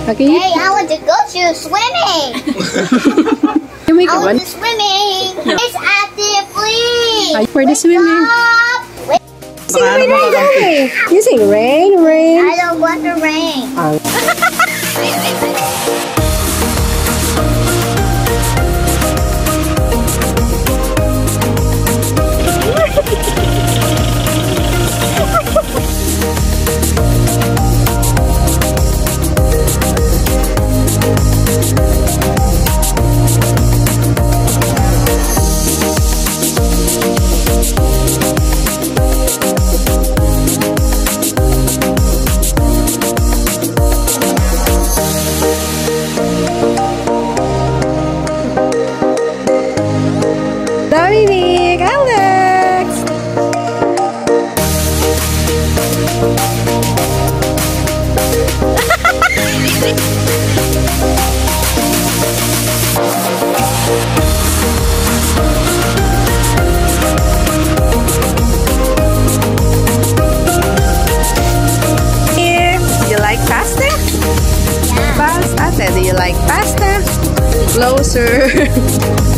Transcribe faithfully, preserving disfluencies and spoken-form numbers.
Okay. Hey, I want to go to swimming. Can we I go? want to swimming. It's active, please. Are you for the swimming? Wake Sing rain, rain, rain. You sing rain, rain. I don't want the rain. Oh. Dominic, Alex! Here, you like pasta? Yeah. Pasta? Do you like pasta? Closer.